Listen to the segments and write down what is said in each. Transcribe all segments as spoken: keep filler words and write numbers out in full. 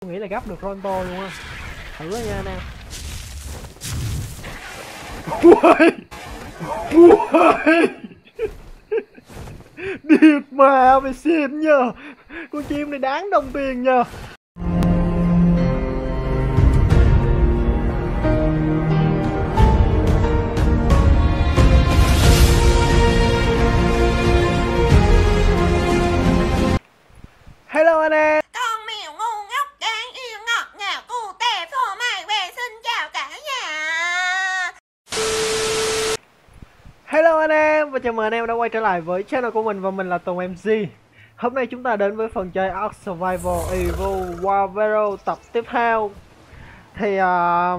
Tôi nghĩ là gấp được Ronto luôn á. Thử nha anh em. Ui, ui, điệp mà mày xin nhờ. Con chim này đáng đồng tiền nhờ. Hello anh em. Con mèo ngu ngốc đáng yêu ngọt ngào cu tè phô mai về, xin chào cả nhà. Hello anh em và chào mừng anh em đã quay trở lại với channel của mình và mình là Tùng em xê. Hôm nay chúng ta đến với phần chơi Ark Survival Evo Warvero tập tiếp theo. Thì uh,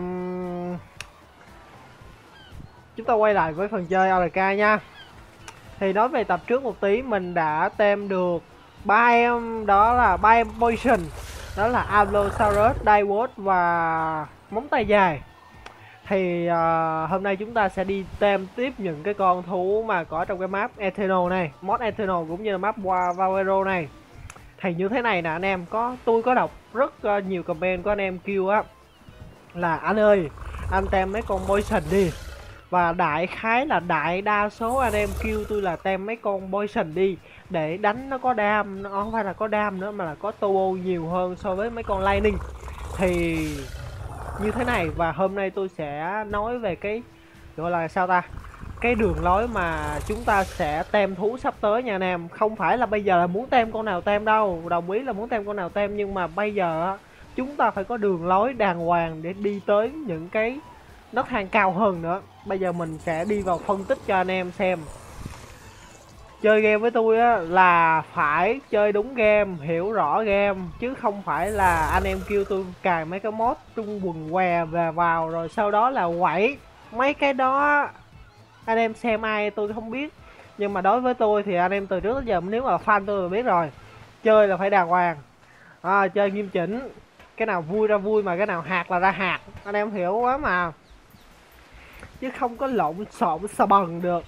chúng ta quay lại với phần chơi a rờ ca nha. Thì nói về tập trước một tí, mình đã tem được ba em, đó là ba em Poison, đó là Allosaurus, Daiwood và móng tay dài. Thì uh, hôm nay chúng ta sẽ đi tem tiếp những cái con thú mà có trong cái map Eternal này, mod Eternal cũng như là map Warvero này. Thì như thế này nè anh em, có tôi có đọc rất uh, nhiều comment của anh em kêu á là anh ơi anh tem mấy con Poison đi. Và đại khái là đại đa số anh em kêu tôi là tem mấy con Poison đi để đánh nó có đam, nó không phải là có đam nữa mà là có turbo nhiều hơn so với mấy con Lightning. Thì như thế này, và hôm nay tôi sẽ nói về cái gọi là sao ta, cái đường lối mà chúng ta sẽ tem thú sắp tới nha anh em. Không phải là bây giờ là muốn tem con nào tem đâu, đồng ý là muốn tem con nào tem, nhưng mà bây giờ chúng ta phải có đường lối đàng hoàng để đi tới những cái nấc thang cao hơn nữa. Bây giờ mình sẽ đi vào phân tích cho anh em xem. Chơi game với tôi á là phải chơi đúng game, hiểu rõ game, chứ không phải là anh em kêu tôi cài mấy cái mod trung quần què về vào rồi sau đó là quẩy. Mấy cái đó anh em xem ai tôi không biết, nhưng mà đối với tôi thì anh em từ trước đến giờ nếu mà fan tôi là biết rồi, chơi là phải đàng hoàng, à, chơi nghiêm chỉnh, cái nào vui ra vui mà cái nào hạt là ra hạt, anh em hiểu quá mà, chứ không có lộn xộn xà bần được.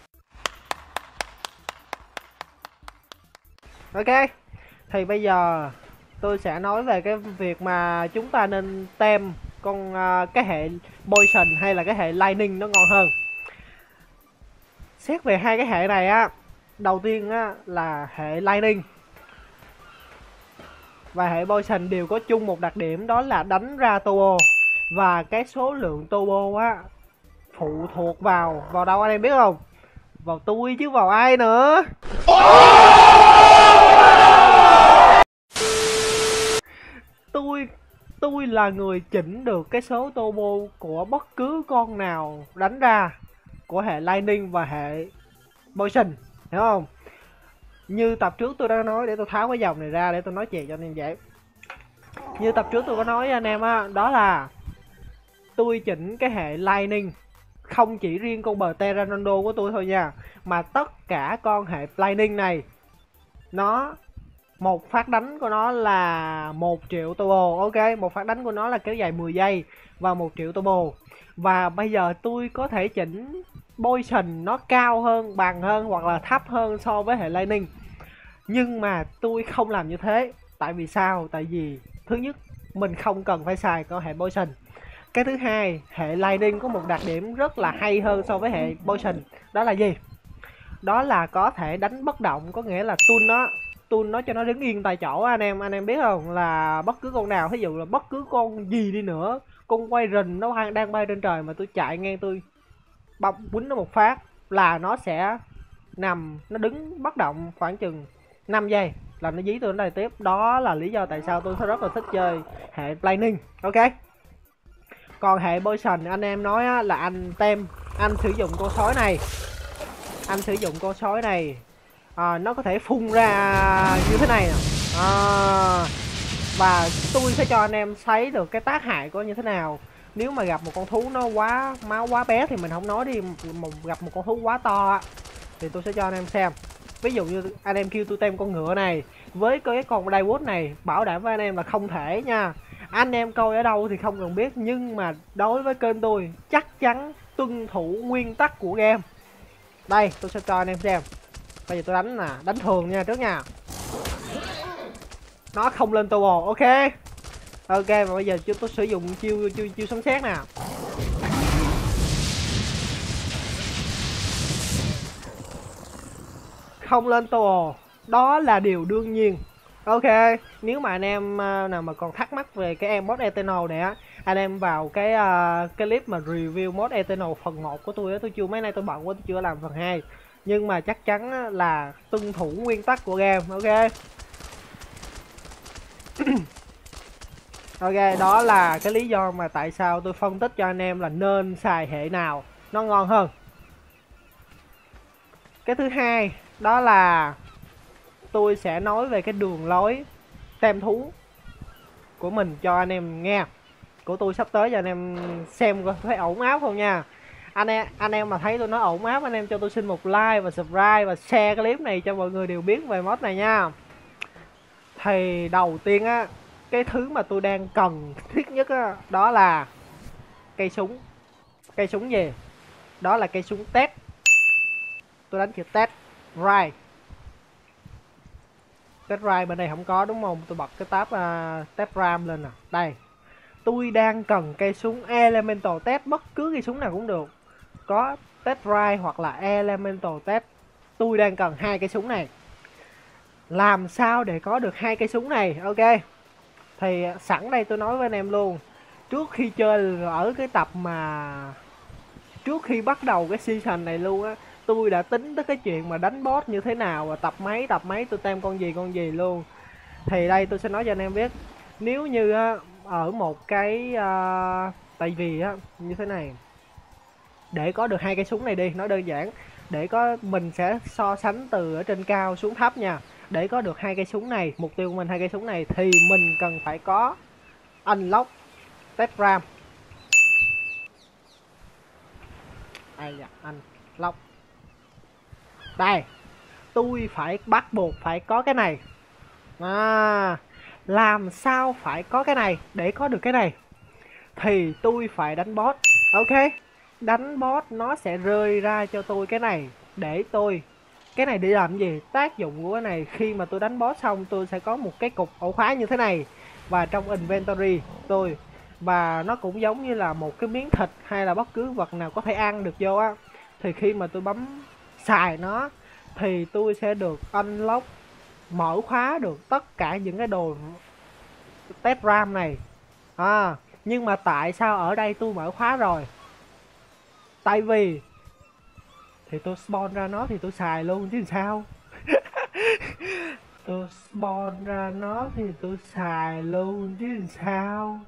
Ok, thì bây giờ tôi sẽ nói về cái việc mà chúng ta nên tem con uh, cái hệ Poison hay là cái hệ Lightning nó ngon hơn. Xét về hai cái hệ này á, đầu tiên á là hệ Lightning và hệ Poison đều có chung một đặc điểm, đó là đánh ra turbo, và cái số lượng turbo á phụ thuộc vào vào đâu anh em biết không? Vào tôi chứ vào ai nữa. Tôi tôi là người chỉnh được cái số turbo của bất cứ con nào đánh ra của hệ Lightning và hệ Poison, hiểu không? Như tập trước tôi đã nói, để tôi tháo cái dòng này ra để tôi nói chuyện cho anh em dễ. Như tập trước tôi có nói với anh em á, đó là tôi chỉnh cái hệ Lightning không chỉ riêng con bờ Pteranodon của tôi thôi nha, mà tất cả con hệ Lightning này nó một phát đánh của nó là một triệu turbo. Ok, một phát đánh của nó là kéo dài mười giây và một triệu turbo. Và bây giờ tôi có thể chỉnh Poison nó cao hơn, bằng hơn hoặc là thấp hơn so với hệ Lightning, nhưng mà tôi không làm như thế. Tại vì sao? Tại vì thứ nhất, mình không cần phải xài con hệ Poison. Cái thứ hai, hệ Lightning có một đặc điểm rất là hay hơn so với hệ Poison. Đó là gì? Đó là có thể đánh bất động, có nghĩa là tool nó tool nó cho nó đứng yên tại chỗ anh em. Anh em biết không, là bất cứ con nào, ví dụ là bất cứ con gì đi nữa, con quay rình nó đang bay trên trời mà tôi chạy ngang tôi bọc quýnh nó một phát là nó sẽ nằm, nó đứng bất động khoảng chừng năm giây là nó dí tôi đến đây tiếp. Đó là lý do tại sao tôi rất là thích chơi hệ Lightning. Ok, còn hệ Poison anh em nói á, là anh tem, anh sử dụng con sói này, anh sử dụng con sói này à, nó có thể phun ra như thế này nè, à, và tôi sẽ cho anh em thấy được cái tác hại của như thế nào. Nếu mà gặp một con thú nó quá máu quá bé thì mình không nói đi, một gặp một con thú quá to thì tôi sẽ cho anh em xem. Ví dụ như anh em kêu tôi tem con ngựa này với cái con Daiwood này, bảo đảm với anh em là không thể nha. Anh em coi ở đâu thì không cần biết, nhưng mà đối với kênh tôi chắc chắn tuân thủ nguyên tắc của game. Đây tôi sẽ cho anh em xem. Bây giờ tôi đánh nè, đánh thường nha, trước nha, nó không lên turbo. Ok, Ok, và bây giờ chúng tôi sử dụng chiêu chiêu chiêu sấm sét nè. Không lên tô, đó là điều đương nhiên. Ok, nếu mà anh em uh, nào mà còn thắc mắc về cái em mod Eternal này á, anh em vào cái uh, cái clip mà review mod Eternal phần một của tôi á, tôi chưa mấy nay tôi bận quá tôi chưa làm phần hai. Nhưng mà chắc chắn là tuân thủ nguyên tắc của game, ok. Ok, đó là cái lý do mà tại sao tôi phân tích cho anh em là nên xài hệ nào nó ngon hơn. Cái thứ hai đó là tôi sẽ nói về cái đường lối tem thú của mình cho anh em nghe, của tôi sắp tới cho anh em xem coi thấy ổn áp không nha. Anh em anh em mà thấy tôi nói ổn áp, anh em cho tôi xin một like và subscribe và share cái clip này cho mọi người đều biết về mod này nha. Thì đầu tiên á, cái thứ mà tôi đang cần thiết nhất á, đó là cây súng. Cây súng gì? Đó là cây súng tét. Tôi đánh chữ tét right. Test right bên đây không có đúng không? Tôi bật cái tab uh, test ram lên nè. Đây. Tôi đang cần cây súng elemental test, bất cứ cây súng nào cũng được. Có test right hoặc là elemental test. Tôi đang cần hai cây súng này. Làm sao để có được hai cây súng này? Ok. Thì sẵn đây tôi nói với anh em luôn. Trước khi chơi ở cái tập mà trước khi bắt đầu cái season này luôn á, tôi đã tính tới cái chuyện mà đánh boss như thế nào và tập mấy tập mấy tôi tem con gì con gì luôn. Thì đây tôi sẽ nói cho anh em biết. Nếu như á, ở một cái uh, tại vì á như thế này, để có được hai cây súng này đi, nói đơn giản, để có mình sẽ so sánh từ ở trên cao xuống thấp nha. Để có được hai cây súng này, mục tiêu của mình hai cây súng này thì mình cần phải có unlock test ram. Ai dạ, anh lóc. Đây, tôi phải bắt buộc phải có cái này. À, làm sao phải có cái này? Để có được cái này thì tôi phải đánh boss. Ok, đánh boss nó sẽ rơi ra cho tôi cái này. Để tôi, cái này để làm gì? Tác dụng của cái này khi mà tôi đánh boss xong, tôi sẽ có một cái cục ổ khóa như thế này và trong inventory tôi. Và nó cũng giống như là một cái miếng thịt hay là bất cứ vật nào có thể ăn được vô á. Thì khi mà tôi bấm xài nó thì tôi sẽ được unlock, mở khóa được tất cả những cái đồ test ram này. À, nhưng mà tại sao ở đây tôi mở khóa rồi? Tại vì thì tôi spawn ra nó thì tôi xài luôn chứ sao. Tôi spawn ra nó thì tôi xài luôn chứ sao.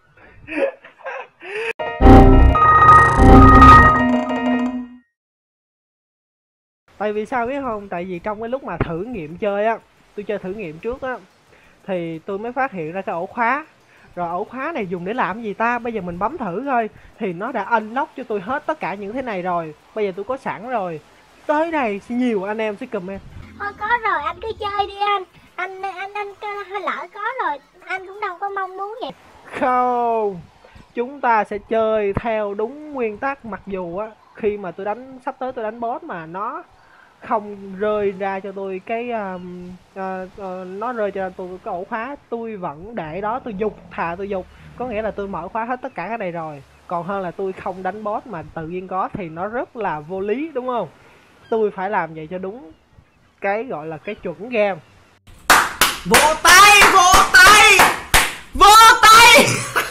Tại vì sao biết không? Tại vì trong cái lúc mà thử nghiệm chơi á, tôi chơi thử nghiệm trước á, thì tôi mới phát hiện ra cái ổ khóa. Rồi ổ khóa này dùng để làm gì ta? Bây giờ mình bấm thử thôi. Thì nó đã unlock cho tôi hết tất cả những thế này rồi. Bây giờ tôi có sẵn rồi. Tới đây nhiều anh em sẽ comment. Thôi có rồi anh cứ chơi đi anh. Anh anh anh, anh hơi lỡ có rồi. Anh cũng đâu có mong muốn vậy. Không, chúng ta sẽ chơi theo đúng nguyên tắc. Mặc dù á, khi mà tôi đánh sắp tới tôi đánh boss mà nó không rơi ra cho tôi cái um, uh, uh, nó rơi cho tôi cái ổ khóa, tôi vẫn để đó, tôi dục, thà tôi dục, có nghĩa là tôi mở khóa hết tất cả cái này rồi, còn hơn là tôi không đánh boss mà tự nhiên có thì nó rất là vô lý, đúng không? Tôi phải làm vậy cho đúng cái gọi là cái chuẩn game. Vỗ tay, vỗ tay, vỗ tay.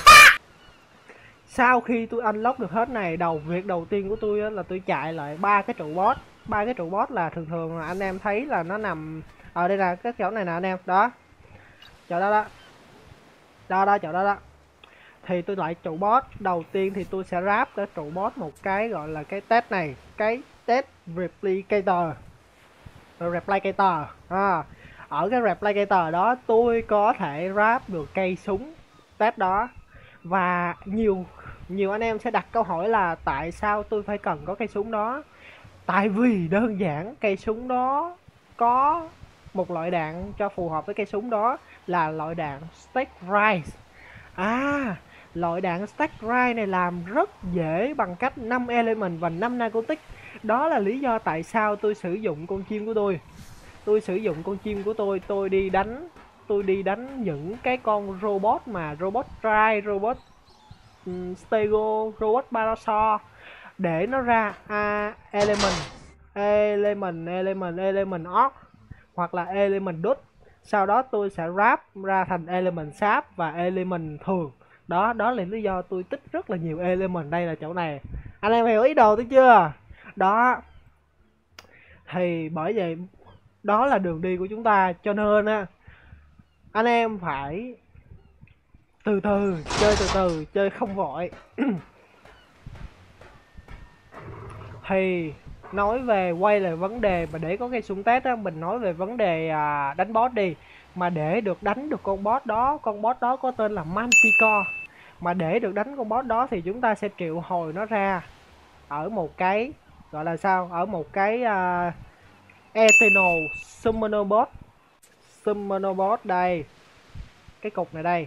Sau khi tôi unlock được hết này, đầu việc đầu tiên của tôi là tôi chạy lại ba cái trụ boss. Ba cái trụ boss là thường thường là anh em thấy là nó nằm ở đây, là cái chỗ này nè anh em, đó chỗ đó đó đó đó chỗ đó đó. Thì tôi lại trụ boss đầu tiên thì tôi sẽ ráp cái trụ boss một cái gọi là cái test này, cái test replicator replicator à, ở cái replicator đó tôi có thể ráp được cây súng test đó. Và nhiều nhiều anh em sẽ đặt câu hỏi là tại sao tôi phải cần có cây súng đó. Tại vì đơn giản cây súng đó có một loại đạn cho phù hợp với cây súng đó là loại đạn Stack Rise. À, loại đạn Stack Rise này làm rất dễ bằng cách năm element và năm narcotic. Đó là lý do tại sao tôi sử dụng con chim của tôi. Tôi sử dụng con chim của tôi, tôi đi đánh tôi đi đánh những cái con robot mà robot Try, robot um, Stego, robot Parasaur để nó ra à, element element element element orc hoặc là element dot. Sau đó tôi sẽ wrap ra thành element sáp và element thường. Đó, đó là lý do tôi tích rất là nhiều element đây là chỗ này. Anh em hiểu ý đồ tôi chưa? Đó. Thì bởi vậy đó là đường đi của chúng ta, cho nên á anh em phải từ từ, chơi từ từ, chơi không vội. Thì nói về quay lại vấn đề mà để có cây súng test á, mình nói về vấn đề à, đánh boss đi. Mà để được đánh được con boss đó, con boss đó có tên là Manticore. Mà để được đánh con boss đó thì chúng ta sẽ triệu hồi nó ra ở một cái gọi là sao? Ở một cái uh, Eternal Summoner Boss. Summoner Boss đây. Cái cục này đây.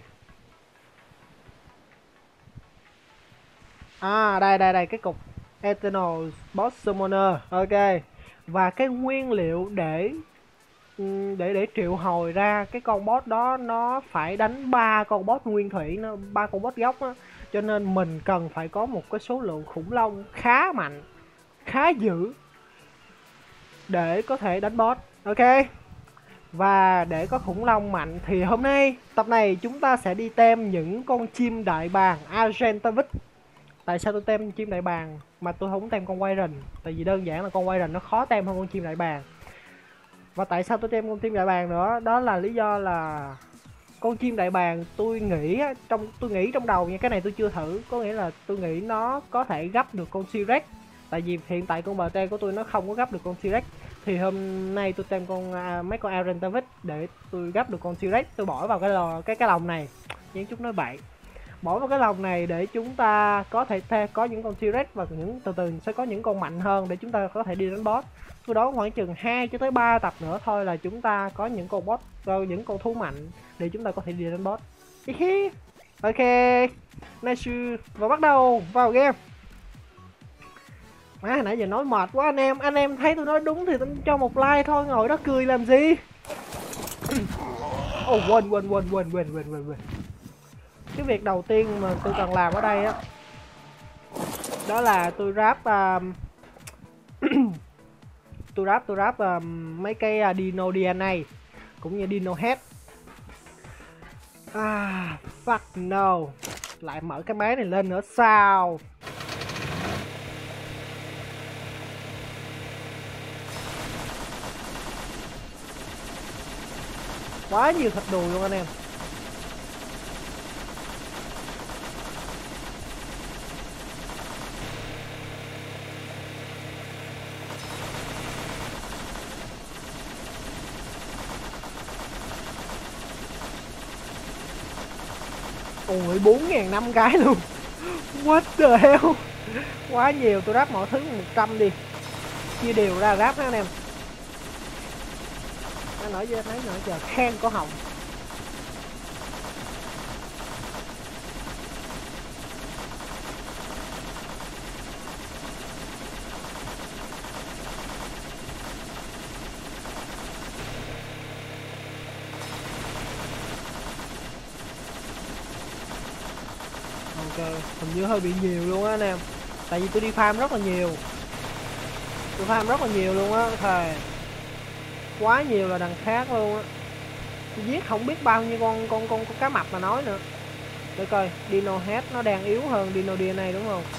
À đây đây đây cái cục Eternal Boss Summoner. Ok. Và cái nguyên liệu để để để triệu hồi ra cái con boss đó nó phải đánh ba con boss nguyên thủy, nó ba con boss gốc á, cho nên mình cần phải có một cái số lượng khủng long khá mạnh, khá dữ để có thể đánh boss. Ok. Và để có khủng long mạnh thì hôm nay tập này chúng ta sẽ đi tem những con chim đại bàng Argentavis. Tại sao tôi tem chim đại bàng mà tôi không tem con Wyvern? Tại vì đơn giản là con Wyvern nó khó tem hơn con chim đại bàng. Và tại sao tôi tem con chim đại bàng nữa? Đó là lý do là con chim đại bàng tôi nghĩ trong tôi nghĩ trong đầu nha, cái này tôi chưa thử, có nghĩa là tôi nghĩ nó có thể gấp được con T-Rex. Tại vì hiện tại con bờ tê của tôi nó không có gấp được con T-Rex. Thì hôm nay tôi tem con à, mấy con Argentavis để tôi gấp được con T-Rex, tôi bỏ vào cái lò cái cái lồng này. Những chút nói bậy. Bỏ vào cái lồng này để chúng ta có thể thêm có những con T-Rex và những từ từ sẽ có những con mạnh hơn để chúng ta có thể đi đánh boss. Tôi đoán khoảng chừng hai cho tới ba tập nữa thôi là chúng ta có những con boss, những con thú mạnh để chúng ta có thể đi đánh boss. Ok, nice. Và bắt đầu vào game. Má, nãy giờ nói mệt quá anh em, anh em thấy tôi nói đúng thì tôi cho một like thôi, ngồi đó cười làm gì. Ồ, oh, quên quên quên quên quên quên quên quên. Cái việc đầu tiên mà tôi cần làm ở đây á, đó là tôi ráp um, tôi ráp tôi ráp um, mấy cái uh, Dino đê en a cũng như Dino Head. Ah, fuck no. Lại mở cái máy này lên nữa sao? Quá nhiều thịt đùi luôn anh em. Ôi bốn ngàn năm cái luôn. What the hell. Quá nhiều, tôi ráp mọi thứ một trăm đi. Chia đều ra ráp ha anh em. Nó nổi giờ thấy nổi giờ khen có hồng. Ok, hình như hơi bị nhiều luôn á anh em. Tại vì tôi đi farm rất là nhiều. Tôi farm rất là nhiều luôn á thề. Quá nhiều là đằng khác luôn á. Tôi giết không biết bao nhiêu con con con, con cá mập mà nói nữa. Để coi, Dino Head nó đang yếu hơn Dino đê en a đúng không?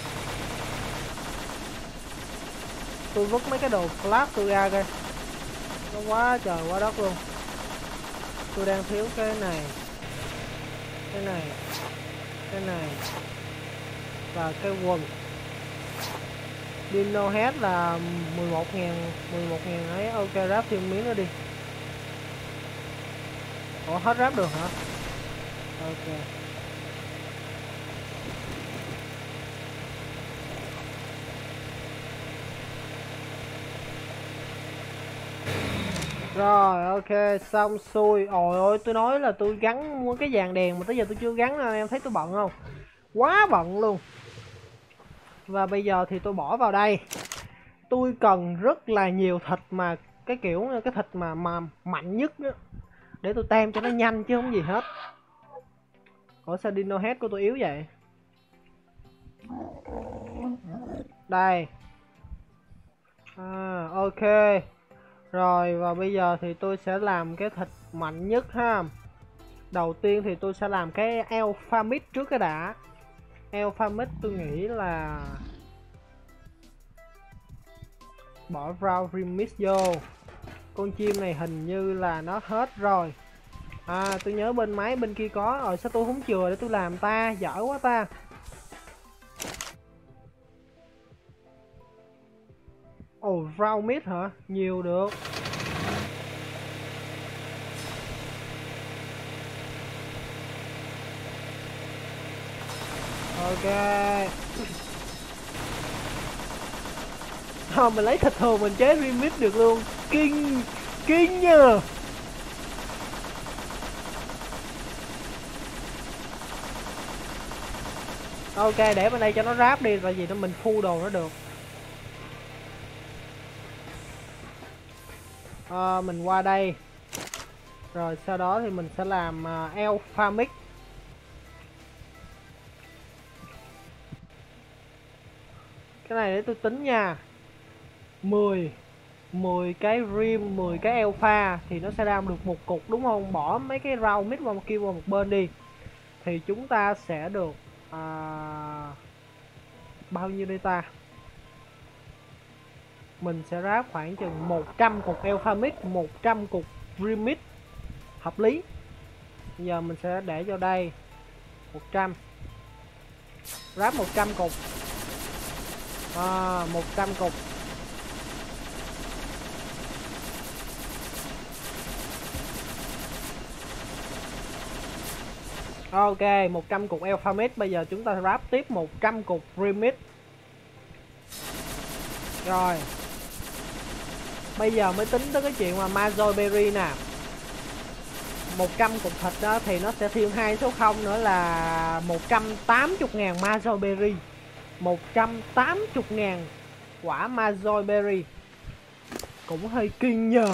Tôi vứt mấy cái đồ flash tôi ra coi. Nó quá trời quá đất luôn. Tôi đang thiếu cái này, cái này, cái này và cái quần. Dino Head là mười một ngàn, mười một ngàn ấy. Ok, ráp thêm miếng nữa đi. Ủa, hết ráp được hả? Ok. Rồi, ok, xong xuôi. Ôi ôi, tôi nói là tôi gắn mua cái dàn đèn mà tới giờ tôi chưa gắn nè, em thấy tôi bận không? Quá bận luôn. Và bây giờ thì tôi bỏ vào đây. Tôi cần rất là nhiều thịt mà cái kiểu cái thịt mà mà mạnh nhất đó. để tôi tem cho nó nhanh chứ không gì hết. Ủa sao Dino Head của tôi yếu vậy? Đây. À, ok. Rồi và bây giờ thì tôi sẽ làm cái thịt mạnh nhất ha. Đầu tiên thì tôi sẽ làm cái Alpha Meat trước cái đã. Alpha Meat tôi nghĩ là bỏ rau remix vô. Con chim này hình như là nó hết rồi. À tôi nhớ bên máy bên kia có rồi, sao tôi không chừa để tôi làm ta, giỏi quá ta. Ồ, rau mít hả? Nhiều được. Ok. Thôi mình lấy thịt thường mình chế remix được luôn. Kinh, kinh nhờ. Ok, để bên đây cho nó ráp đi, tại vì nó mình phu đồ nó được. À, mình qua đây. Rồi sau đó thì mình sẽ làm uh, Alpha Mix. Cái này để tôi tính nha. mười mười cái rim, mười cái alpha thì nó sẽ ra được một cục đúng không? Bỏ mấy cái rau mix vào một kia vào một bên đi. Thì chúng ta sẽ được à, bao nhiêu đây ta? Mình sẽ ráp khoảng chừng một trăm cục alpha mix, một trăm cục rim mix. Hợp lý. Bây giờ mình sẽ để vào đây một trăm. Ráp một trăm cục. À, một trăm cục. Ok, một trăm cục alpha mix. Bây giờ chúng ta ráp tiếp một trăm cục remix. Rồi. Bây giờ mới tính tới cái chuyện mà Mazoi Berry nè. một trăm cục thịt đó thì nó sẽ thêm hai số không nữa là một trăm tám mươi ngàn Mazoi Berry. một trăm tám mươi ngàn quả Mazoi Berry. Cũng hơi kinh nhờ.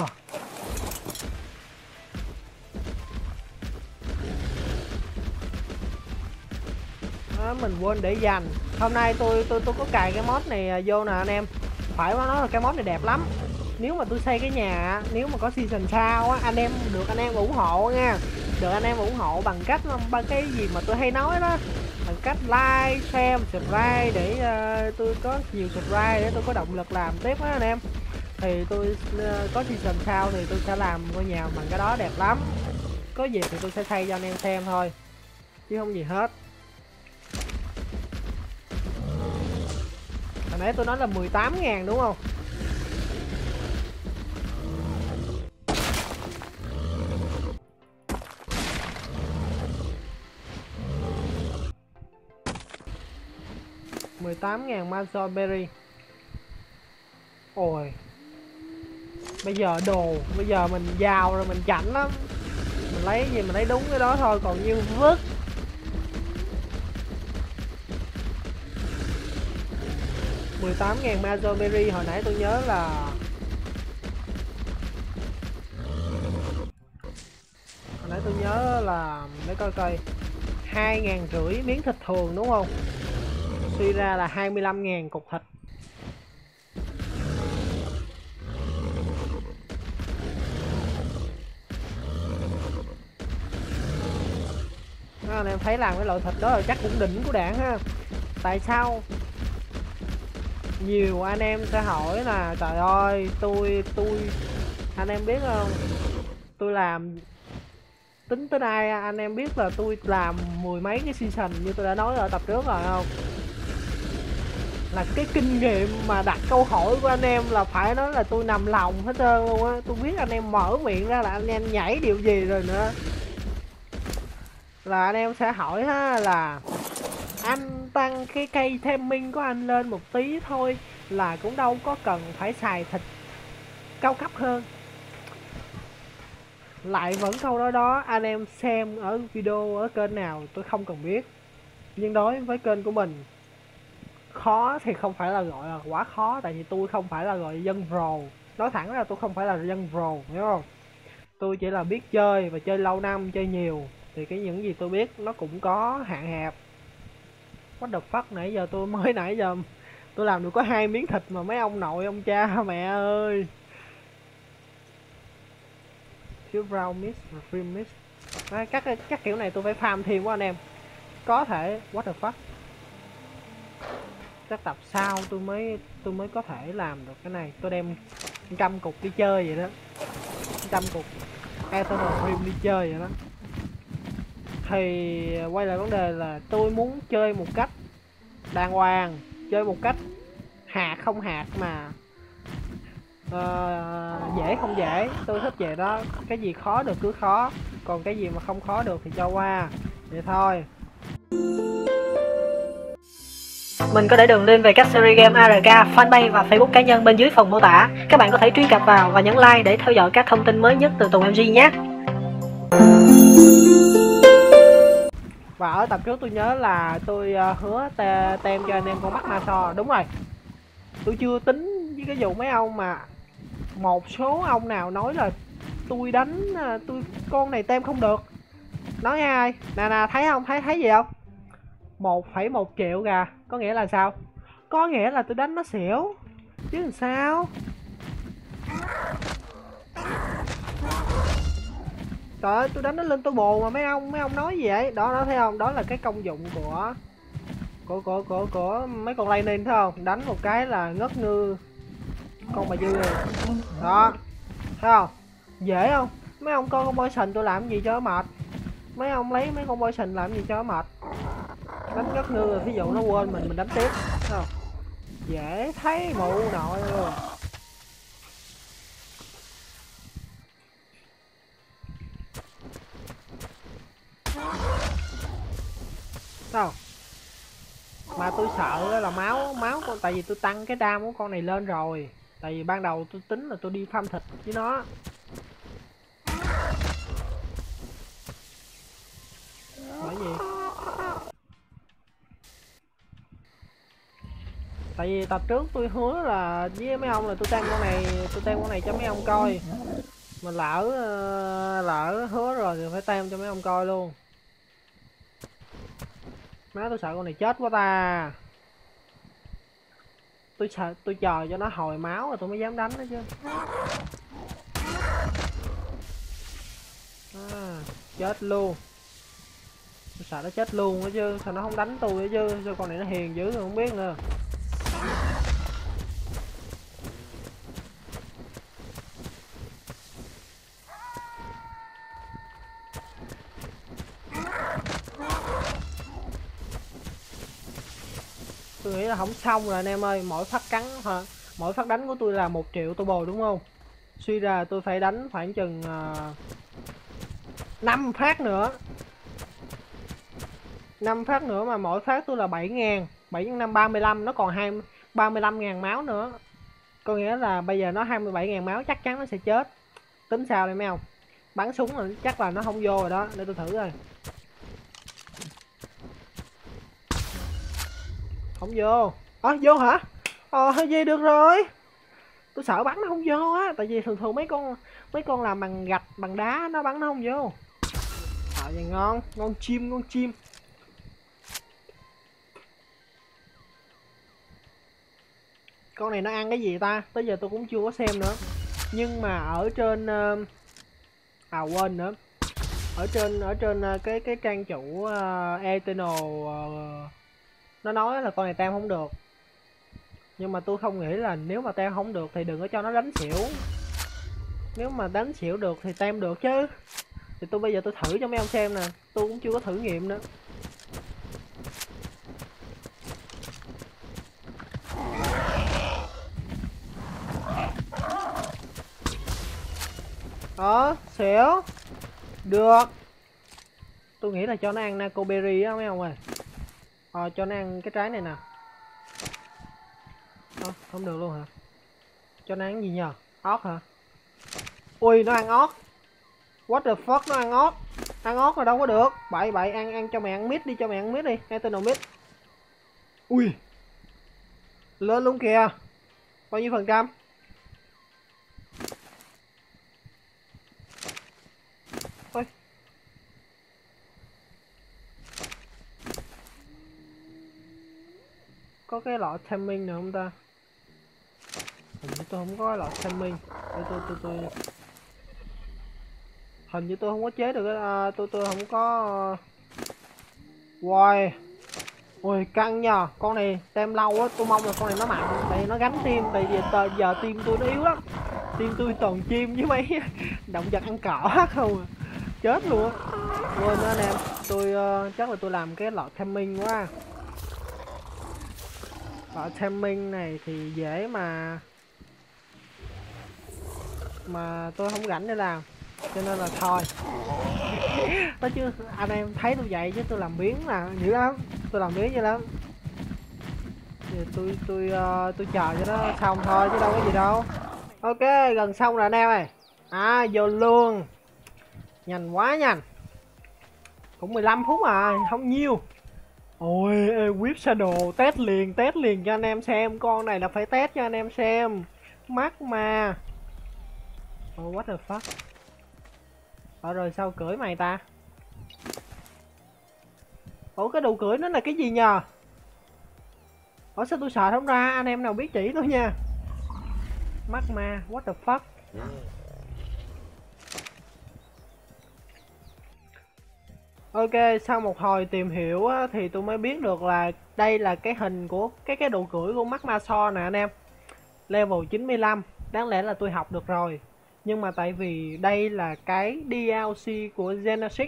Đó, mình quên để dành. Hôm nay tôi tôi tôi có cài cái mod này vô nè anh em. Phải nói là cái mod này đẹp lắm. Nếu mà tôi xây cái nhà, nếu mà có season sau á, anh em được anh em ủng hộ nha. Được anh em ủng hộ bằng cách bằng cái gì mà tôi hay nói đó, bằng cách like, share, subscribe để uh, tôi có nhiều subscribe để tôi có động lực làm tiếp á anh em. Thì tôi uh, có season sau thì tôi sẽ làm ngôi nhà bằng cái đó đẹp lắm. Có gì thì tôi sẽ xây cho anh em xem thôi, chứ không gì hết. Hồi nãy tôi nói là mười tám ngàn đúng không? mười tám ngàn Mazoi Berry. Ôi. Bây giờ đồ, bây giờ mình giàu rồi, mình chảnh lắm. Mình lấy gì mình lấy đúng cái đó thôi, còn như vứt. mười tám ngàn Mazoi Berry hồi nãy tôi nhớ là Hồi nãy tôi nhớ là để coi coi hai ngàn rưỡi miếng thịt thường đúng không? Suy ra là hai mươi lăm ngàn cục thịt. Đó, anh em thấy làm cái loại thịt đó là chắc cũng đỉnh của đảng ha. Tại sao nhiều anh em sẽ hỏi là trời ơi tôi tôi anh em biết không, tôi làm tính tới đây anh em biết là tôi làm mười mấy cái season như tôi đã nói ở tập trước rồi không, là cái kinh nghiệm mà đặt câu hỏi của anh em là phải nói là tôi nằm lòng hết trơn luôn á. Tôi biết anh em mở miệng ra là anh em nhảy điều gì rồi nữa, là anh em sẽ hỏi ha là anh tăng cái cây timing của anh lên một tí thôi là cũng đâu có cần phải xài thịt cao cấp hơn. Lại vẫn câu đó đó, anh em xem ở video ở kênh nào tôi không cần biết, nhưng đối với kênh của mình khó thì không phải là gọi là quá khó, tại vì tôi không phải là gọi dân pro, nói thẳng là tôi không phải là dân pro, hiểu không? Tôi chỉ là biết chơi và chơi lâu năm, chơi nhiều. Thì cái những gì tôi biết nó cũng có hạn hẹp. What the fuck, nãy giờ tôi mới nãy giờ tôi làm được có hai miếng thịt mà mấy ông nội ông cha mẹ ơi. Thiếu brown mix và cream mix. À, các các kiểu này tôi phải farm thêm quá anh em. Có thể what the fuck. Chắc tập sau tôi mới tôi mới có thể làm được cái này. Tôi đem trăm cục đi chơi vậy đó. Trăm cục Eternal Cream đi chơi vậy đó. Thì quay lại vấn đề là tôi muốn chơi một cách đàng hoàng, chơi một cách hạt không hạt mà uh, dễ không dễ. Tôi thích vậy đó. Cái gì khó được cứ khó, còn cái gì mà không khó được thì cho qua vậy thôi. Mình có để đường link về các series game a rờ ca, fanpage và Facebook cá nhân bên dưới phần mô tả. Các bạn có thể truy cập vào và nhấn like để theo dõi các thông tin mới nhất từ Tùng em giê nhé. Và ở tập trước tôi nhớ là tôi uh, hứa te tem cho anh em con mắt ma so. Đúng rồi, tôi chưa tính với cái vụ mấy ông mà một số ông nào nói là tôi đánh uh, tôi con này tem không được. Nói ai nè nè, thấy không, thấy thấy gì không, một phẩy một triệu kìa. Có nghĩa là sao? Có nghĩa là tôi đánh nó xỉu chứ làm sao. Trời ơi, tôi đánh nó lên tôi bồ mà mấy ông mấy ông nói gì vậy? Đó đó, thấy không? Đó là cái công dụng của của của của của mấy con lightning, thấy không? Đánh một cái là ngất ngư con bà dư này. Đó, thấy không? Dễ không? Mấy ông coi con poison tôi làm gì cho mệt. Mấy ông lấy mấy con poison làm gì cho mệt. Đánh ngất ngư rồi, thí dụ nó quên mình mình đánh tiếp, thấy không? Dễ thấy mụ nội luôn. Sao? Mà tôi sợ là máu máu con, tại vì tôi tăng cái đam của con này lên rồi. Tại vì ban đầu tôi tính là tôi đi farm thịt với nó. Bởi vì tại vì tập trước tôi hứa là với mấy ông là tôi tăng con này, tôi tăng con này cho mấy ông coi. Mà lỡ lỡ hứa rồi thì phải tăng cho mấy ông coi luôn. Má, tôi sợ con này chết quá ta. Tôi sợ, tôi chờ cho nó hồi máu rồi tôi mới dám đánh nó chứ. À, chết luôn. Tôi sợ nó chết luôn đó chứ, sao nó không đánh tôi nữa chứ, sao con này nó hiền dữ rồi không biết nữa. Tôi nghĩ là không xong rồi anh em ơi. Mỗi phát cắn hả, mỗi phát đánh của tôi là một triệu turbo đúng không? Suy ra tôi phải đánh khoảng chừng uh, năm phát nữa. Năm phát nữa mà mỗi phát tôi là bảy ngàn. Bảy nhân năm ba mươi lăm, nó còn hai ba mươi lăm ngàn máu nữa. Có nghĩa là bây giờ nó hai mươi bảy ngàn máu chắc chắn nó sẽ chết. Tính sao đây mấy ông? Bắn súng là chắc là nó không vô rồi đó. Để tôi thử rồi. Không vô. Ờ à, vô hả? Ờ à, gì được rồi. Tôi sợ bắn nó không vô á, tại vì thường thường mấy con mấy con làm bằng gạch bằng đá nó bắn nó không vô. Ờ à, vậy ngon, ngon chim, ngon chim. Con này nó ăn cái gì ta? Tới giờ tôi cũng chưa có xem nữa. Nhưng mà ở trên uh... à quên nữa. Ở trên ở trên uh, cái cái trang chủ uh, Eternal uh... nó nói là con này tem không được. Nhưng mà tôi không nghĩ là nếu mà tem không được thì đừng có cho nó đánh xỉu. Nếu mà đánh xỉu được thì tem được chứ. Thì tôi bây giờ tôi thử cho mấy ông xem nè. Tôi cũng chưa có thử nghiệm nữa. Đó, xỉu. Được. Tôi nghĩ là cho nó ăn Nacoberry á mấy ông ơi. Ờ, cho nó ăn cái trái này nè. Ờ, không được luôn hả? Cho nó ăn gì nhờ? Ót hả? Ui, nó ăn ót. What the fuck, nó ăn ót. Ăn ót là đâu có được. Bậy bậy, ăn ăn cho mày ăn mít đi, cho mày ăn mít đi. Eternal mít. Ui. Lên luôn kìa. Bao nhiêu phần trăm? có cái lọ timing nữa không ta? Hình như tôi không có cái lọ timing. Tôi tôi tôi tôi hình như tôi không có chế được cái à, tôi tôi không có. Wow. Ui căng nha, con này tem lâu á, tôi mong là con này nó mạnh, tại vì nó gánh tim, tại vì giờ, giờ tim tôi nó yếu lắm. Tim tôi toàn chim với mấy động vật ăn cỏ không à. Chết luôn á. Quên đó anh em, tôi uh, chắc là tôi làm cái lọ timing quá. Lọ timing này thì dễ mà mà tôi không rảnh để làm, cho nên là thôi. Đó chứ anh em thấy tôi vậy chứ tôi làm biến là dữ lắm, tôi làm biến vậy lắm. Thì tôi tôi uh, tôi chờ cho nó xong thôi chứ đâu có gì đâu. Ok, gần xong rồi anh em ơi. À vô luôn. Nhanh quá nhanh. Cũng mười lăm phút à, không nhiều. Ôi Whip Shadow test liền, test liền cho anh em xem, con này là phải test cho anh em xem. Mắc mà. Oh what the fuck. Ờ rồi sao cưỡi mày ta? Ủa cái đồ cưỡi nó là cái gì nhờ? Ủa sao tôi sợ không ra, anh em nào biết chỉ tôi nha. Mắc ma, what the fuck. Ok, sau một hồi tìm hiểu á, thì tôi mới biết được là đây là cái hình của cái cái đồ cưỡi của Magma Sword nè anh em. Level chín mươi lăm, đáng lẽ là tôi học được rồi. Nhưng mà tại vì đây là cái đê lờ xê của Genesis,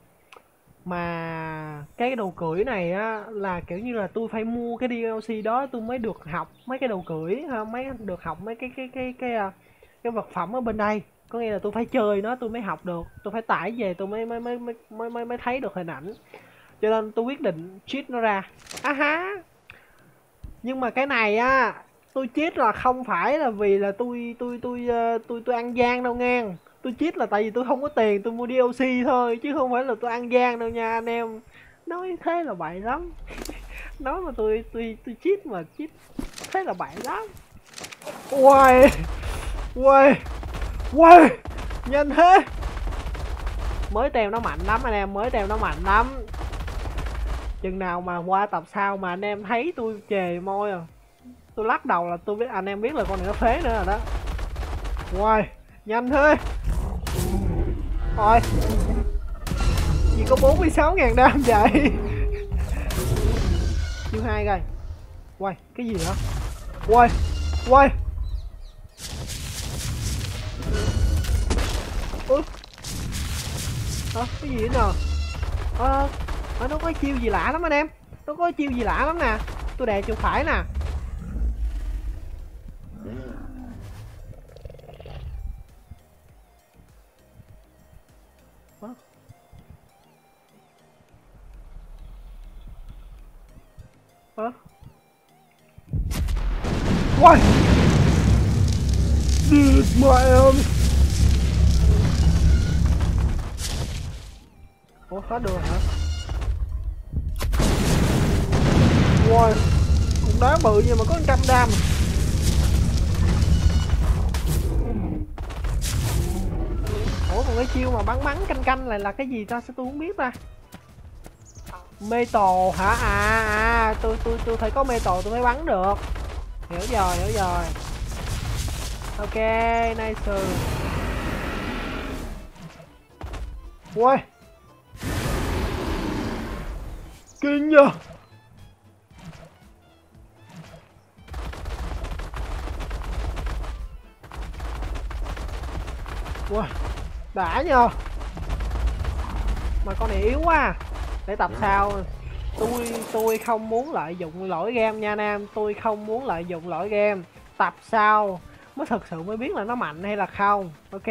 mà cái đồ cưỡi này á là kiểu như là tôi phải mua cái đê lờ xê đó tôi mới được học mấy cái đồ cưỡi ha, mấy được học mấy cái cái cái cái cái, cái vật phẩm ở bên đây. Có nghĩa là tôi phải chơi nó tôi mới học được, tôi phải tải về tôi mới mới mới mới mới mới thấy được hình ảnh. Cho nên tôi quyết định cheat nó ra. À ha. Nhưng mà cái này á tôi cheat là không phải là vì là tôi tôi tôi tôi tôi, tôi ăn gian đâu nghe. Tôi cheat là tại vì tôi không có tiền tôi mua đê lờ xê thôi, chứ không phải là tôi ăn gian đâu nha anh em. Nói thế là bậy lắm. Nói mà tôi tôi tôi cheat mà cheat thế là bậy lắm. Uầy. Uầy. Uầy. Nhanh thế. Mới tem nó mạnh lắm anh em, mới tem nó mạnh lắm. Chừng nào mà qua tập sau mà anh em thấy tôi chề môi à, tôi lắc đầu là tôi biết anh em biết là con này nó phế nữa rồi đó. Uầy. Nhanh thế. Rồi. Chỉ có bốn mươi sáu ngàn đam vậy. Chiêu hai rồi. Uầy, cái gì hả? Uầy. Uầy. Ủa? Hả? Cái gì nữa? Ờ, à, nó có chiêu gì lạ lắm anh em. Nó có chiêu gì lạ lắm nè. Tôi đè chuột phải nè. Hả? Hả? Uầy. Điệt mẹ em. Ủa hết đường hả? Uầy. Cũng đá bự nhưng mà có một trăm đam. Ủa còn cái chiêu mà bắn bắn canh canh này là cái gì ta, sao tôi không biết ta? Metal hả? À à tôi tôi tôi phải có metal tôi mới bắn được. Hiểu rồi, hiểu rồi. Ok, nice. Ui. Kinh nhờ. Ui. Đã nhờ. Mà con này yếu quá. Để tập sau. Tôi tôi không muốn lợi dụng lỗi game nha anh em, tôi không muốn lợi dụng lỗi game. Tập sau mới thực sự mới biết là nó mạnh hay là không. Ok.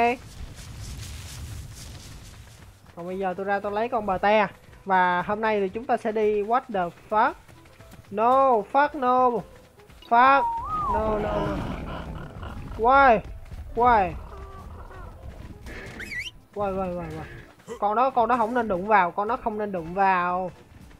Còn bây giờ tôi ra tôi lấy con bờ te. Và hôm nay thì chúng ta sẽ đi what the fuck. No, fuck no. Fuck. No no. Why? Why? Why why why why? Con đó con đó không nên đụng vào, con đó không nên đụng vào.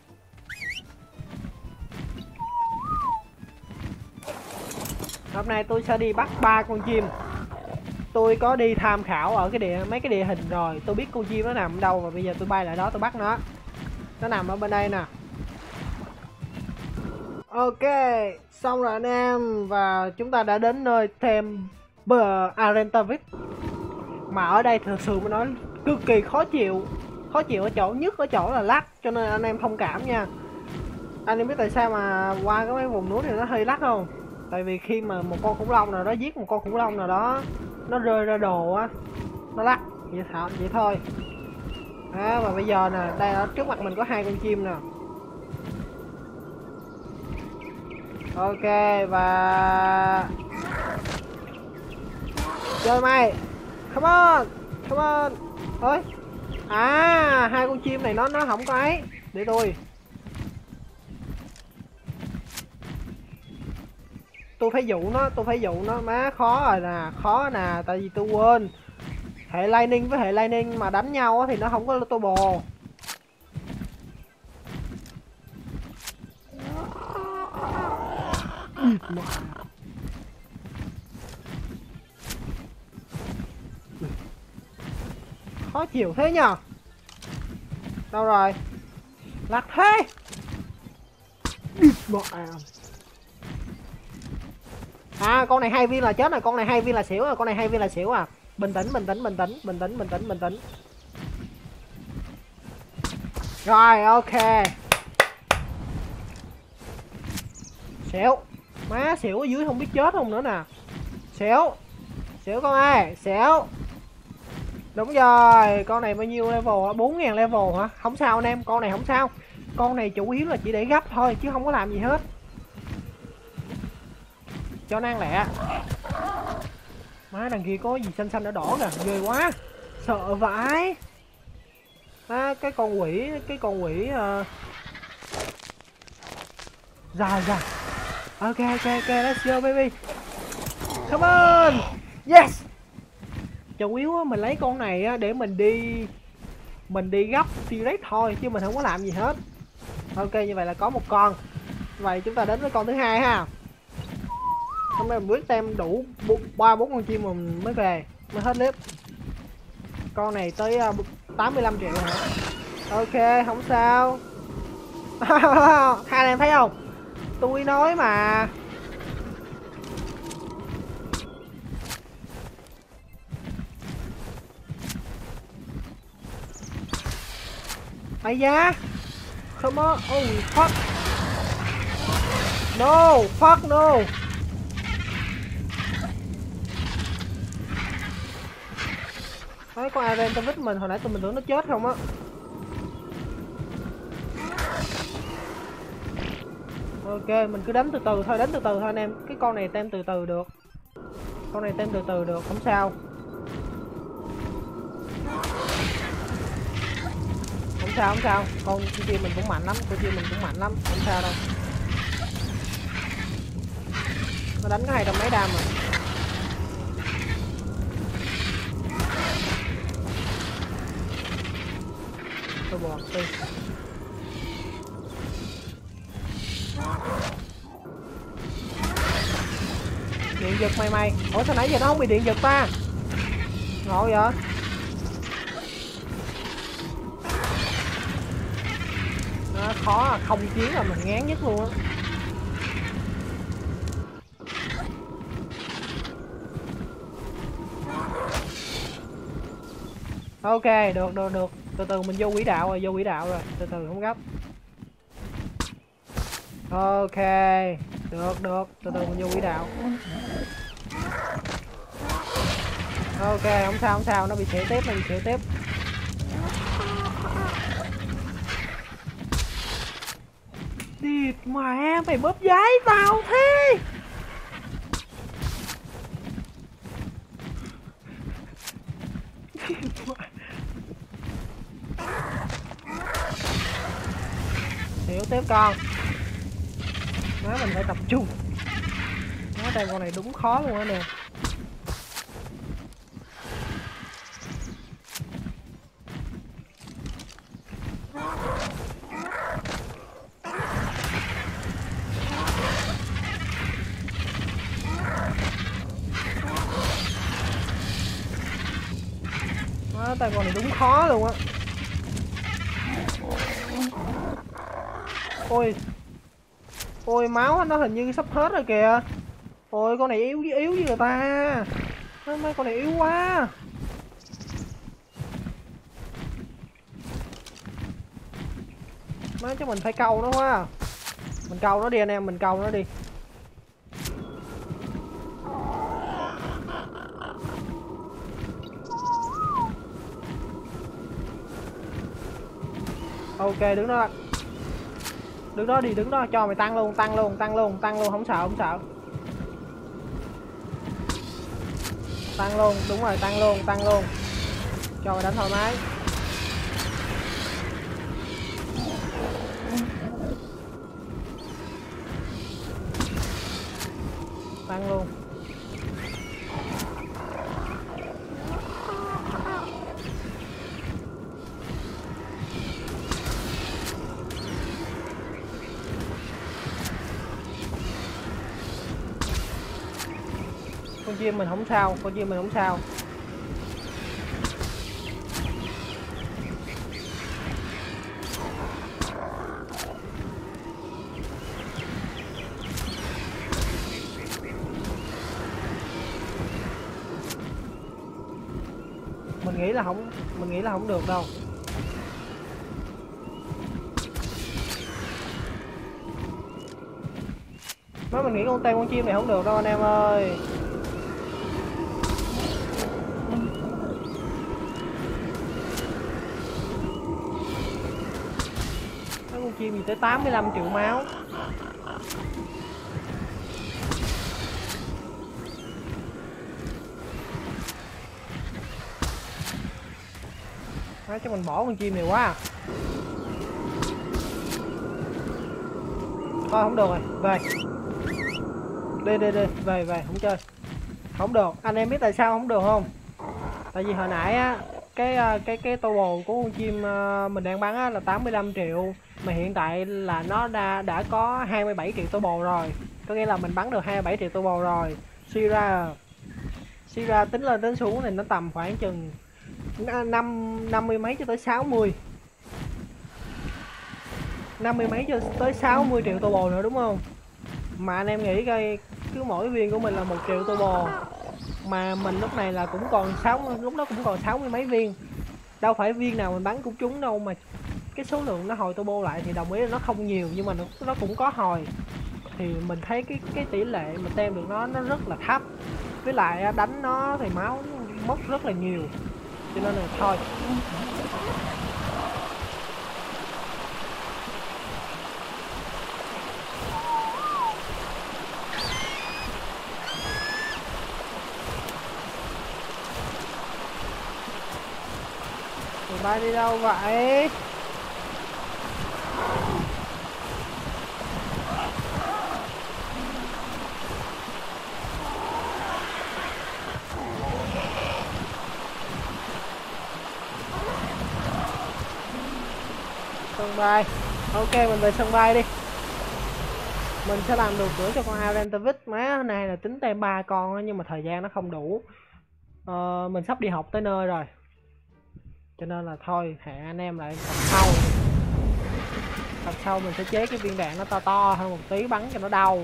Hôm nay tôi sẽ đi bắt ba con chim. Tôi có đi tham khảo ở cái địa mấy cái địa hình rồi, tôi biết con chim nó nằm ở đâu và bây giờ tôi bay lại đó tôi bắt nó. Nó nằm ở bên đây nè. Ok, xong rồi anh em, và chúng ta đã đến nơi thêm bờ Arentavit. Mà ở đây thực sự mà nói cực kỳ khó chịu. Khó chịu ở chỗ nhất ở chỗ là lắc, cho nên anh em thông cảm nha. Anh em biết tại sao mà qua cái mấy vùng núi thì nó hơi lắc không? Tại vì khi mà một con khủng long nào đó giết một con khủng long nào đó, nó rơi ra đồ á, nó lắc, vậy thôi, vậy thôi. Đó, và bây giờ nè, đây ở trước mặt mình có hai con chim nè. Ok, và chơi mày, come on, come on. Ơi, à, hai con chim này nó nó không có ấy, để tôi tôi phải dụ nó, tôi phải dụ nó. Má khó rồi nè, khó nè, tại vì tôi quên hệ lightning với hệ lightning mà đánh nhau thì nó không có turbo. Khó chịu thế nhờ. Đâu rồi, lạc thế. À, con này hai viên là chết rồi, con này hai viên là xỉu rồi, con này hai viên là xỉu à. Bình tĩnh, bình tĩnh, bình tĩnh, bình tĩnh, bình tĩnh, bình tĩnh. Rồi, ok. Xỉu. Má, xỉu ở dưới không biết chết không nữa nè. Xỉu. Xỉu con ơi, xỉu. Đúng rồi, con này bao nhiêu level? bốn ngàn level hả? Không sao anh em, con này không sao. Con này chủ yếu là chỉ để gấp thôi chứ không có làm gì hết. Cho nó ăn lẹ. Má, đằng kia có gì xanh xanh đỏ đỏ kìa, ghê quá. Sợ vãi. À, cái con quỷ, cái con quỷ uh... Dài dài. Ok ok ok, let's go baby. Come on. Yes. Chủ yếu á, mình lấy con này á để mình đi mình đi gấp T-Rex thôi chứ mình không có làm gì hết. Ok, như vậy là có một con. Vậy chúng ta đến với con thứ hai ha. Hôm nay mình quyết tem đủ ba bốn con chim mà mình mới về, mới hết clip. Con này tới uh, tám mươi lăm triệu hả? Ok, không sao. Hai anh em thấy không? Tôi nói mà. Ây da. Come on. Oh fuck. No, fuck no. Đấy, con Aren tao vít mình hồi nãy tụi mình tưởng nó chết không á. Ok, mình cứ đánh từ từ thôi, đánh từ từ thôi anh em. Cái con này tem từ từ được. Con này tem từ từ được, không sao. Không sao, không sao. Con kia mình cũng mạnh lắm, con kia mình cũng mạnh lắm, không sao đâu. Nó đánh có hai trăm mấy đam mà. Tôi bò đi. Điện giật mày mày. Ủa sao nãy giờ nó không bị điện giật ta? Ngộ vậy? Nó khó, không chiến là mình ngán nhất luôn á. Ok, được được được. Từ từ mình vô quỹ đạo rồi, vô quỹ đạo rồi, từ từ không gấp. Ok, được được, từ từ mình vô quỹ đạo. Ok, không sao không sao, nó bị xỉu tiếp, nó bị xỉu tiếp. Địt mẹ, mày bóp giấy tao thế. Xỉu tiếp con. Má, mình phải tập trung. Má, đây con này đúng khó luôn á nè. Má, tay con này đúng khó luôn á. Ôi máu nó hình như sắp hết rồi kìa. Ôi con này yếu yếu với người ta. Mấy con này yếu quá. Má chứ mình phải câu nó quá. Mình câu nó đi anh em, mình câu nó đi. Ok đứng đó. Đứng đó đi, đứng đó cho mày tăng luôn, tăng luôn, tăng luôn, tăng luôn, không sợ, không sợ. Tăng luôn, đúng rồi, tăng luôn, tăng luôn. Cho mày đánh thoải mái. Tăng luôn. Con chim mình không sao, con chim mình không sao. Mình nghĩ là không, mình nghĩ là không được đâu. Nói mình nghĩ con tem con chim này không được đâu anh em ơi. Nói con chim gì tới tám mươi lăm triệu máu. Nói cho mình bỏ con chim này quá. Thôi không được rồi, về. Đi đi đi, về về, không chơi. Không được, anh em biết tại sao không được không? Tại vì hồi nãy á, cái cái cái tô bồ của con chim mình đang bắn á là tám mươi lăm triệu, mà hiện tại là nó đã đã có hai mươi bảy triệu tô bồ rồi. Có nghĩa là mình bắn được hai mươi bảy triệu tô bồ rồi. Suy ra suy ra tính lên tính xuống này nó tầm khoảng chừng năm năm mươi mấy cho tới sáu mươi. năm mươi mấy cho tới sáu mươi triệu tô bồ nữa đúng không? Mà anh em nghĩ coi, cứ mỗi viên của mình là một triệu tô bồ, mà mình lúc này là cũng còn sáu, lúc đó cũng còn sáu mươi mấy viên. Đâu phải viên nào mình bắn cũng trúng đâu, mà cái số lượng nó hồi tô bô lại thì đồng ý là nó không nhiều, nhưng mà nó, nó cũng có hồi. Thì mình thấy cái cái tỷ lệ mà tem được nó nó rất là thấp, với lại đánh nó thì máu mất rất là nhiều, cho nên là thôi. Tụi bay đi đâu vậy? Sân bay. Ok, mình về sân bay đi. Mình sẽ làm đồ cửa cho con Arentavis. Má này là tính tem ba con đó, nhưng mà thời gian nó không đủ. Ờ, mình sắp đi học tới nơi rồi, cho nên là thôi hẹn anh em lại tập sau. Tập sau mình sẽ chế cái viên đạn nó to to hơn một tí, bắn cho nó đau.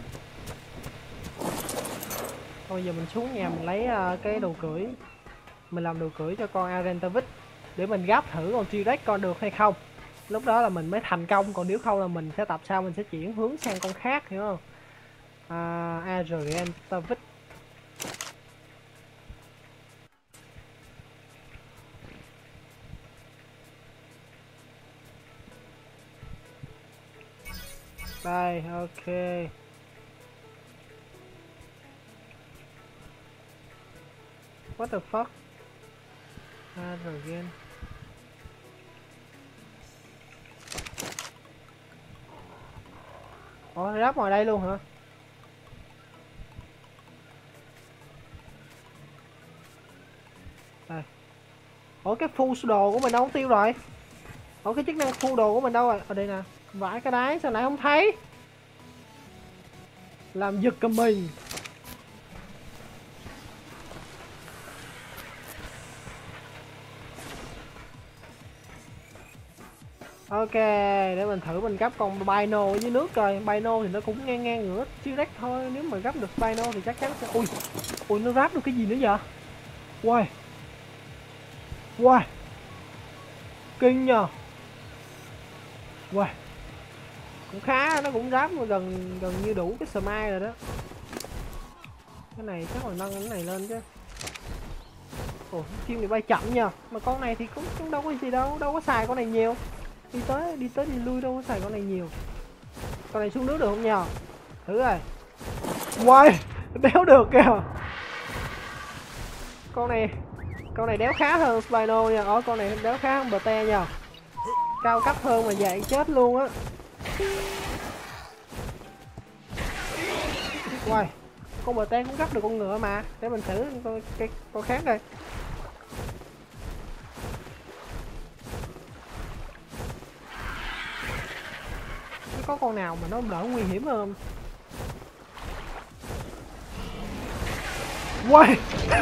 Thôi giờ mình xuống nhà mình lấy uh, cái đồ cưỡi. Mình làm đồ cưỡi cho con Arentavis để mình gắp thử con T-Rex coi được hay không. Lúc đó là mình mới thành công, còn nếu không là mình sẽ tập sau mình sẽ chuyển hướng sang con khác, hiểu không? À, Arentavis. Đây, ok. What the fuck? Argen. Ủa, ráp ngoài đây luôn hả? Đây. Ủa, cái phu đồ của mình đâu tiêu rồi? Ủa, cái chức năng phu đồ của mình đâu rồi? Ở đây nè. Vãi cái đáy sao nãy không thấy? Làm giật cả mình. Ok, để mình thử mình gấp con Bino ở dưới nước coi. Bino thì nó cũng ngang ngang ngửa T-Rex thôi. Nếu mà gấp được Bino thì chắc chắn sẽ... Ui, ui nó ráp được cái gì nữa vậy? Wow. Wow. Kinh nhờ. Wow. Cũng khá, nó cũng ráp gần gần như đủ cái smile rồi đó. Cái này chắc là nâng cái này lên chứ. Ồ, chim này bay chậm nha. Mà con này thì cũng, cũng đâu có gì đâu, đâu có xài con này nhiều. Đi tới, đi tới đi lui đâu có xài con này nhiều. Con này xuống nước được không nhờ? Thử rồi. Wow, đéo được kìa. Con này, con này đéo khá hơn Spino nha. Ồ, con này đéo khá hơn Bete nha. Cao cấp hơn mà dạy chết luôn á. Wow, con Bete cũng gấp được con ngựa mà. Để mình thử con, cái, con khác đây. Có con nào mà nó đỡ nguy hiểm hơn không? Wow.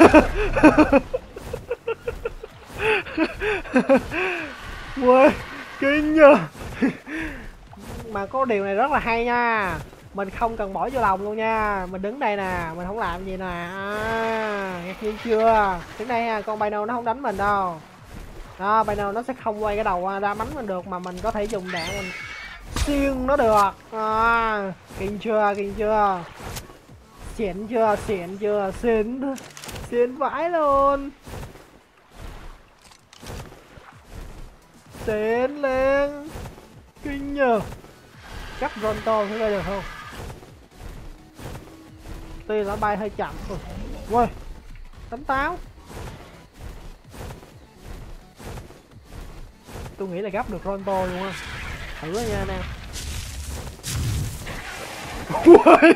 Wow, kinh nhờ. Mà có điều này rất là hay nha. Mình không cần bỏ vô lòng luôn nha. Mình đứng đây nè, mình không làm gì nè. À, ngạc nhiên chưa? Đứng đây ha, con Bino nó không đánh mình đâu. Đó, Bino nó sẽ không quay cái đầu ra bắn mình được, mà mình có thể dùng đạn mình xuyên nó được. À, kinh chưa, kinh chưa? Xịn chưa, xịn chưa, xịn. Xịn vãi luôn. Xịn lên. Kinh nhờ. Gấp Ronto thử coi được không? Tuy nó bay hơi chậm rồi. Ui, đánh táo. Tôi nghĩ là gấp được Ronto luôn á. Thử rồi nha anh em. Ui,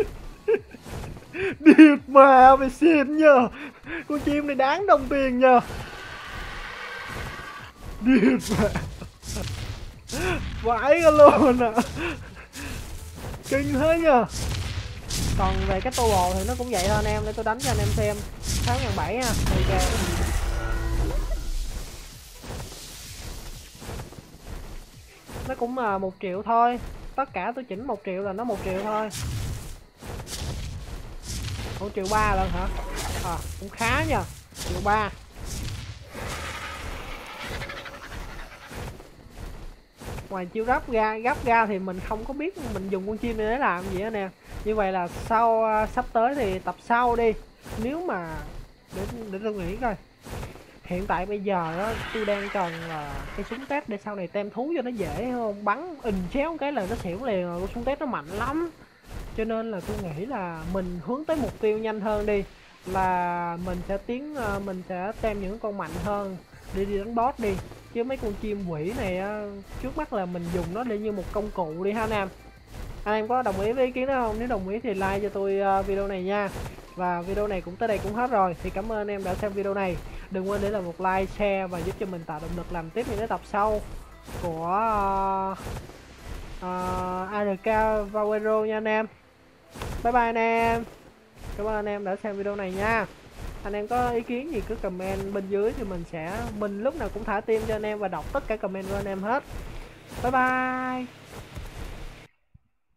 điệt mà, mày xịn nhờ. Con chim này đáng đồng tiền nhờ. Điệt mà. Vãi ra luôn à. Kinh thế nhờ. Còn về cái tô bồ thì nó cũng vậy thôi anh em. Để tôi đánh cho anh em xem. Sáu ngàn bảy nha. Ok. Nó cũng là một triệu thôi. Tất cả tôi chỉnh một triệu là nó một triệu thôi. một triệu ba lần hả? À, cũng khá nha. Triệu ba. Ngoài chiêu gấp ra, gấp ra thì mình không có biết mình dùng con chim này để làm gì nữa nè. Như vậy là sau uh, sắp tới thì tập sau đi. Nếu mà để để tôi nghĩ coi. Hiện tại bây giờ đó tôi đang cần là uh, cái súng test để sau này tem thú cho nó dễ không? Bắn ình chéo cái là nó xỉu liền rồi, súng test nó mạnh lắm. Cho nên là tôi nghĩ là mình hướng tới mục tiêu nhanh hơn đi. Là mình sẽ tiến uh, mình sẽ tem những con mạnh hơn đi đi đánh boss đi. Chứ mấy con chim quỷ này á, trước mắt là mình dùng nó để như một công cụ đi ha anh em. Anh em có đồng ý với ý kiến đó không? Nếu đồng ý thì like cho tôi uh, video này nha. Và video này cũng tới đây cũng hết rồi. Thì cảm ơn anh em đã xem video này. Đừng quên để lại một like, share và giúp cho mình tạo động lực làm tiếp những cái tập sau của uh, uh, a rờ ca Valero nha anh em. Bye bye anh em. Cảm ơn anh em đã xem video này nha. Anh em có ý kiến gì cứ comment bên dưới thì mình sẽ mình lúc nào cũng thả tim cho anh em và đọc tất cả comment của anh em hết. Bye bye.